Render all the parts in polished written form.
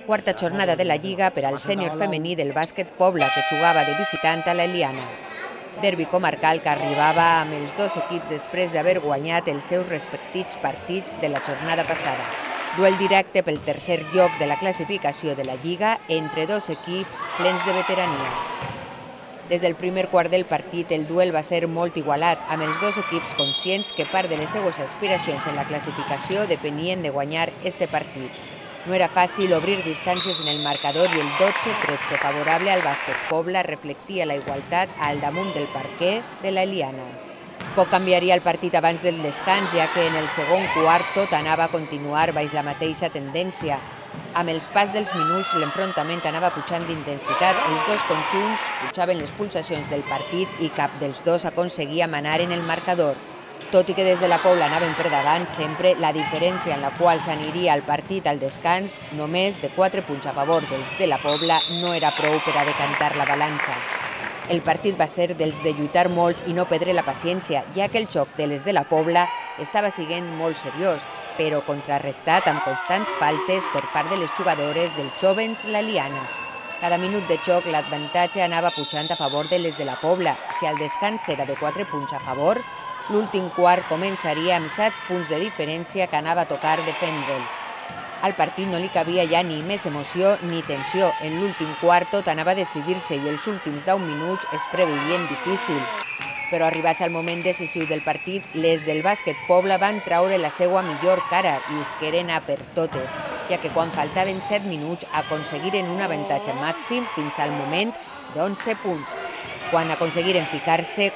Quarta jornada de la Lliga per al sènior femení del bàsquet Pobla, que jugava de visitant a l'Eliana. Derbi comarcal que arribava amb els dos equips després d'haver guanyat els seus respectius partits de la jornada passada. Duel directe pel tercer lloc de la classificació de la Lliga entre dos equips plens de veterania. Des del primer quart del partit, el duel va ser molt igualat, amb els dos equips conscients que part de les seues aspiracions en la classificació depenien de guanyar este partit. No era fàcil obrir distàncies en el marcador i el 12-13 favorable al bàsquet Pobla reflectia la igualtat al damunt del parquet de l'Eliana. Poc canviaria el partit abans del descans, ja que en el segon quart tot anava a continuar baix la mateixa tendència. Amb els pas dels minuts, l'enfrontament anava pujant d'intensitat, els dos conjunts pujaven les pulsacions del partit i cap dels dos aconseguia manar en el marcador. Tot i que des de la Pobla anaven per davant, sempre la diferència en la qual s'aniria el partit al descans, només de 4 punts a favor dels de la Pobla, no era prou per a decantar la balança. El partit va ser dels de lluitar molt i no perdre la paciència, ja que el joc de les de la Pobla estava sent molt seriós, però contrarrestat amb constants faltes per part de les jugadores dels jovens l'Eliana. Cada minut de joc l'avantatge anava pujant a favor de les de la Pobla. Si el descans era de 4 punts a favor, l'últim quart començaria amb 7 punts de diferència que anava a tocar defendre'ls. Al partit no li cabia ja ni més emoció ni tensió. En l'últim quart tot anava a decidir-se i els últims 10 minuts es preveien difícils. Però arribats al moment decisiu del partit, les del bàsquet Pobla van traure la seva millor cara i es queren a per totes, ja que quan faltaven 7 minuts aconseguiren un avantatge màxim fins al moment d'11 punts, quan aconseguiren ficar-se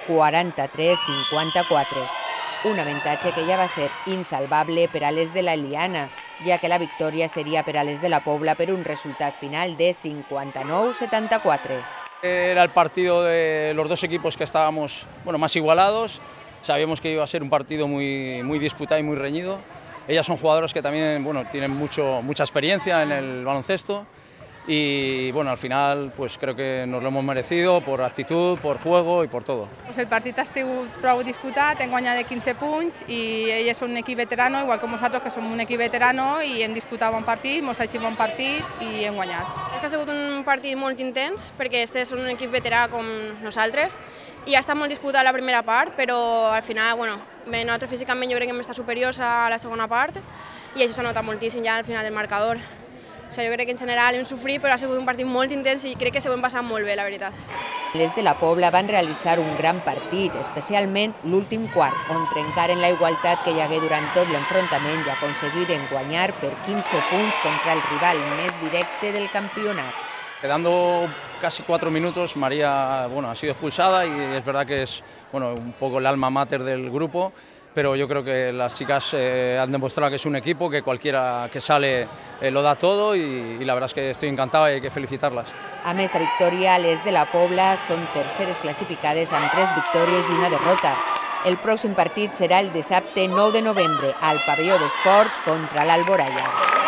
43-54. Un avantatge que ja va ser insalvable per a les de l'Eliana, ja que la victòria seria per a les de la Pobla per un resultat final de 59-74. Era el partido de los dos equipos que estábamos más igualados. Sabíamos que iba a ser un partido muy disputado y muy reñido. Ellas son jugadoras que también tienen mucha experiencia en el baloncesto y al final pues creo que nos lo hemos merecido por actitud, por juego y por todo. El partit ha sigut prou disputat, hem guanyat de 15 punts i elles són un equip veterano, igual que nosaltres que som un equip veterano i hem disputat bon partit, ens ha bon partit i hem guanyat. Ha sigut un partit molt intens perquè este és un equip veterà com nosaltres i ha estat molt disputat la primera part, però al final, nosaltres físicament jo crec que hem estat superiors a la segona part i això s'ha notat moltíssim ja al final del marcador. Jo crec que en general hem sofrit, però ha sigut un partit molt intens i crec que s'ho hem passat molt bé, la veritat. Les de la Pobla van realitzar un gran partit, especialment l'últim quart, on trencaren la igualtat que hi hagué durant tot l'enfrontament i aconseguiren guanyar per 15 punts contra el rival més directe del campionat. Quedando casi 4 minutos, María ha sido expulsada y es verdad que es un poco el alma mater del grupo, pero yo creo que las chicas han demostrado que es un equipo, que cualquiera que sale lo da todo y la verdad es que estoy encantado y hay que felicitarlas. Amb esta victòria, les de la Pobla són terceres classificades amb 3 victòries i una derrota. El pròxim partit serà el dissabte 9 de novembre al pavelló d'esports contra l'Alboraya.